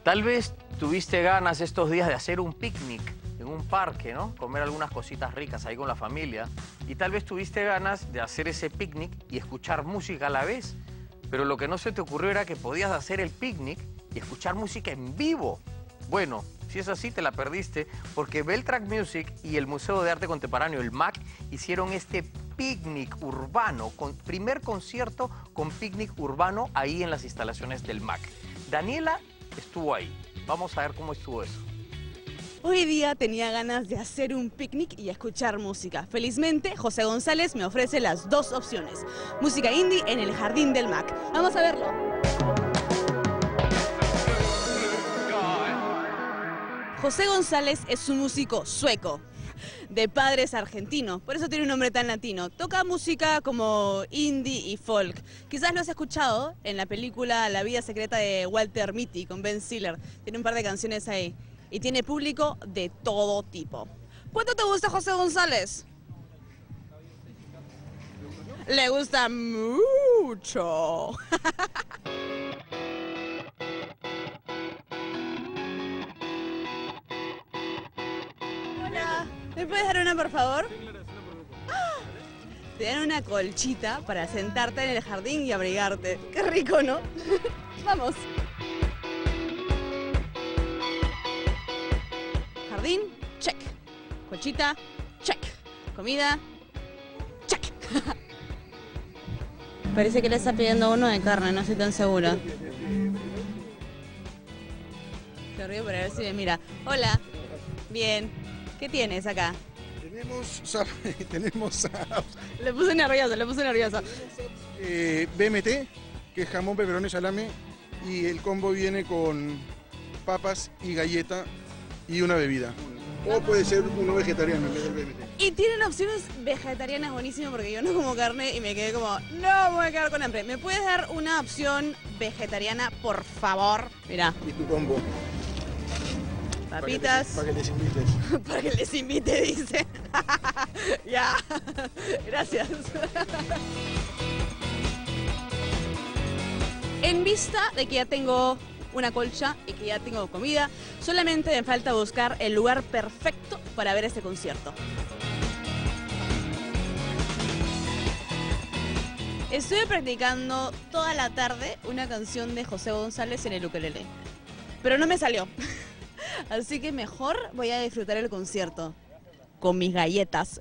Tal vez tuviste ganas estos días de hacer un picnic en un parque, ¿no? Comer algunas cositas ricas ahí con la familia. Y tal vez tuviste ganas de hacer ese picnic y escuchar música a la vez. Pero lo que no se te ocurrió era que podías hacer el picnic y escuchar música en vivo. Bueno, si es así, te la perdiste, porque Beltrack Music y el Museo de Arte Contemporáneo, el MAC, hicieron este picnic urbano, primer concierto con picnic urbano ahí en las instalaciones del MAC. Daniela estuvo ahí. Vamos a ver cómo estuvo eso. Hoy día tenía ganas de hacer un picnic y escuchar música. Felizmente, José González me ofrece las dos opciones. Música indie en el jardín del MAC. Vamos a verlo. José González es un músico sueco, de padres argentinos, por eso tiene un nombre tan latino. Toca música como indie y folk. Quizás lo has escuchado en la película La vida secreta de Walter Mitty con Ben Stiller. Tiene un par de canciones ahí. Y tiene público de todo tipo. ¿Cuánto te gusta José González? Le gusta mucho. Hola, ¿me puedes dar una, por favor? Te dan una colchita para sentarte en el jardín y abrigarte. Qué rico, ¿no? Vamos. Jardín, check. Colchita, check. Comida, check. Parece que le está pidiendo uno de carne, no estoy tan segura. Te río para ver si me mira. Hola. Bien. ¿Qué tienes acá? Tenemos Le puse nervioso, le puse nervioso. BMT, que es jamón, peperón y salame, y el combo viene con papas y galleta y una bebida. O puede ser uno vegetariano en vez del BMT. Y tienen opciones vegetarianas buenísimas porque yo no como carne y me quedé como, no, me voy a quedar con hambre. ¿Me puedes dar una opción vegetariana, por favor? Mira. Y tu combo. Papitas. Para que les invites. Para que les invite, dice. Ya. Gracias. En vista de que ya tengo una colcha y que ya tengo comida, solamente me falta buscar el lugar perfecto para ver este concierto. Estuve practicando toda la tarde una canción de José González en el ukelele, pero no me salió. Así que mejor voy a disfrutar el concierto con mis galletas.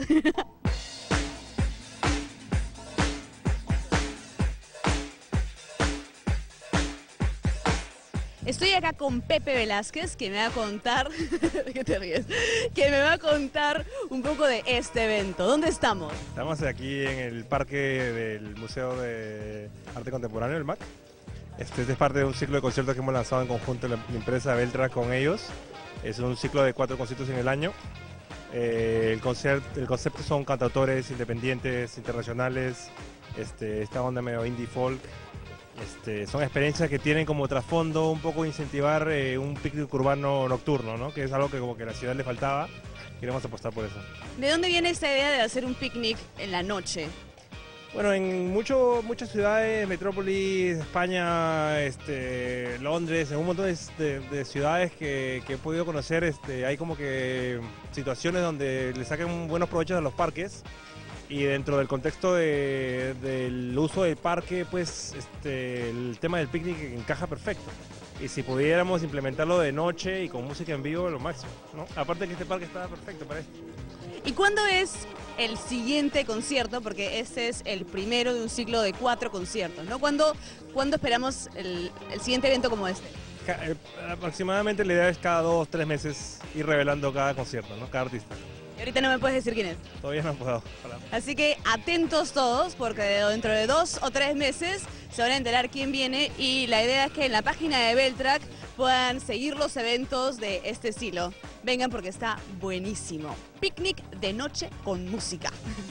Estoy acá con Pepe Velázquez, que me va a contar, ¿qué te ríes? Que me va a contar un poco de este evento. ¿Dónde estamos? Estamos aquí en el parque del Museo de Arte Contemporáneo, el MAC. Este es parte de un ciclo de conciertos que hemos lanzado en conjunto la empresa Beltrack con ellos. Es un ciclo de 4 conciertos en el año. El concepto son cantautores independientes, internacionales, esta onda medio indie folk. Son experiencias que tienen como trasfondo un poco incentivar un picnic urbano nocturno, ¿no? Que es algo que como que a la ciudad le faltaba. Queremos apostar por eso. ¿De dónde viene esta idea de hacer un picnic en la noche? Bueno, en muchas ciudades, metrópolis, España, Londres, en un montón de ciudades que he podido conocer, hay como que situaciones donde le sacan buenos provechos a los parques y dentro del contexto del uso del parque, pues el tema del picnic encaja perfecto. Y si pudiéramos implementarlo de noche y con música en vivo, lo máximo, ¿no? Aparte que este parque está perfecto para esto. ¿Y cuándo es el siguiente concierto? Porque este es el primero de un ciclo de 4 conciertos, ¿no? ¿Cuándo esperamos el siguiente evento como este? Aproximadamente la idea es cada 2 o 3 meses ir revelando cada concierto, ¿no? Cada artista. Y ahorita no me puedes decir quién es. Todavía no puedo. Así que atentos todos, porque dentro de 2 o 3 meses se van a enterar quién viene y la idea es que en la página de Beltrack puedan seguir los eventos de este estilo. Vengan porque está buenísimo. Picnic de noche con música.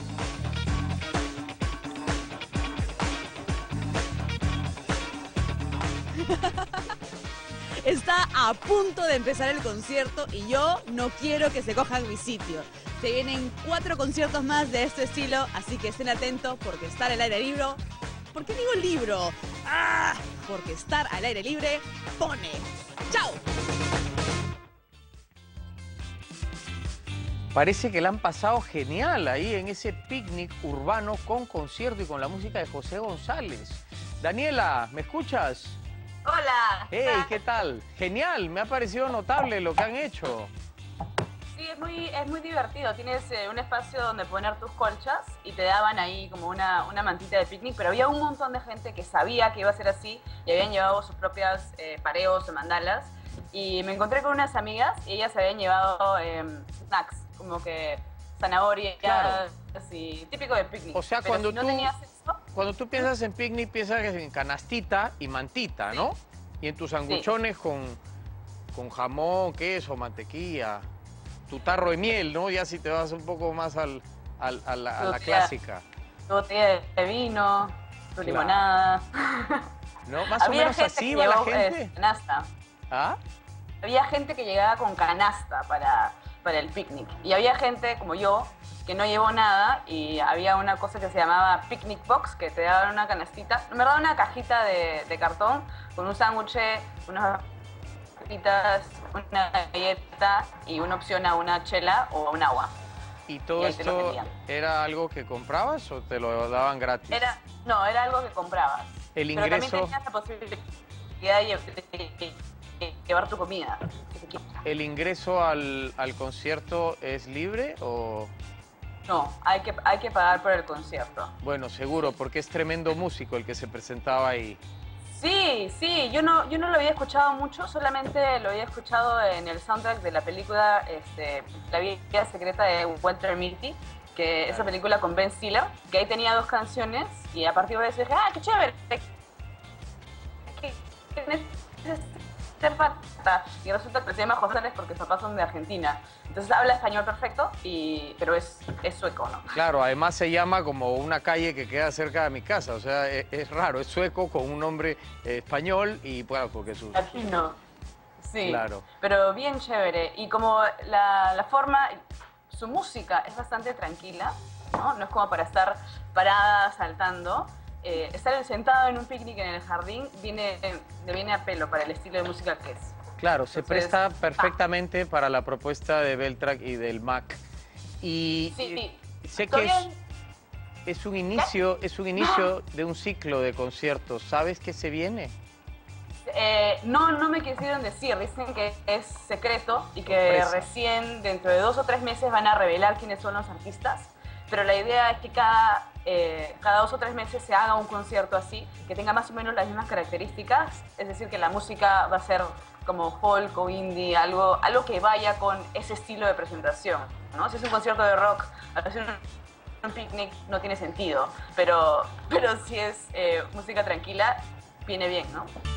Está a punto de empezar el concierto y yo no quiero que se cojan mi sitio. Se vienen 4 conciertos más de este estilo, así que estén atentos porque estar al aire libre ¿Por qué digo libro? ¡Ah! Porque estar al aire libre pone. ¡Chao! Parece que la han pasado genial ahí en ese picnic urbano con concierto y con la música de José González. Daniela, ¿me escuchas? Hola. ¡Hey! ¿Qué tal? Genial, me ha parecido notable lo que han hecho. Sí, es muy divertido. Tienes un espacio donde poner tus colchas y te daban ahí como una mantita de picnic, pero había un montón de gente que sabía que iba a ser así y habían llevado sus propias pareos o mandalas. Y me encontré con unas amigas y ellas habían llevado snacks, como que zanahorias, Claro. así, típico de picnic. O sea, Pero cuando si no tú- tenías eso, Cuando tú piensas en picnic, piensas en canastita y mantita, Sí. ¿no? Y en tus sanguchones con jamón, queso, mantequilla, tu tarro de miel, ¿no? Ya si te vas un poco más a la clásica, tu botella de vino, tu Claro. limonada. ¿no? Más o Había menos gente así que va la llevó, gente. canasta. ¿Ah? Había gente que llegaba con canasta para el picnic. Y había gente como yo que no llevó nada y había una cosa que se llamaba picnic box, que te daban una canastita, en verdad una cajita de cartón con un sándwich, unas papitas, una galleta y una opción a una chela o a un agua. ¿Y todo Y ahí te lo esto vendían. era allo que comprabas o te lo daban gratis? No, era algo que comprabas. El Pero también ingreso, tenías la posibilidad de llevar tu comida. Si te quieres. ¿el ingreso al concierto es libre o...? No, hay que pagar por el concierto. Bueno, seguro, porque es tremendo músico el que se presentaba ahí. Sí, yo no lo había escuchado mucho, solamente lo había escuchado en el soundtrack de la película La vida secreta de Walter Mitty, que esa película con Ben Stiller, que ahí tenía 2 canciones y a partir de eso dije, ¡ah, qué chévere! Y resulta que se llama José González porque sus papás son de Argentina. Entonces habla español perfecto, pero es sueco, ¿no? Claro, además se llama como una calle que queda cerca de mi casa, o sea, es raro, es sueco con un nombre español y bueno, porque sus... Latino. Sí, Claro. pero bien chévere. Y como la forma, su música es bastante tranquila, ¿no? No es como para estar parada saltando. Estar sentado en un picnic en el jardín le viene a pelo para el estilo de música que es. Claro, se Entonces, presta perfectamente para la propuesta de Beltrack y del Mac. Y Sí, sé que todavía- es un inicio de un ciclo de conciertos. ¿Sabes qué se viene? no me quisieron decir, dicen que es secreto y que Sorpresa. recién dentro de 2 o 3 meses van a revelar quiénes son los artistas, pero la idea es que cada 2 o 3 meses se haga un concierto así, que tenga más o menos las mismas características, es decir, que la música va a ser como folk o indie, algo que vaya con ese estilo de presentación, ¿no? Si es un concierto de rock, hacer un picnic no tiene sentido, pero si es música tranquila, viene bien, ¿no?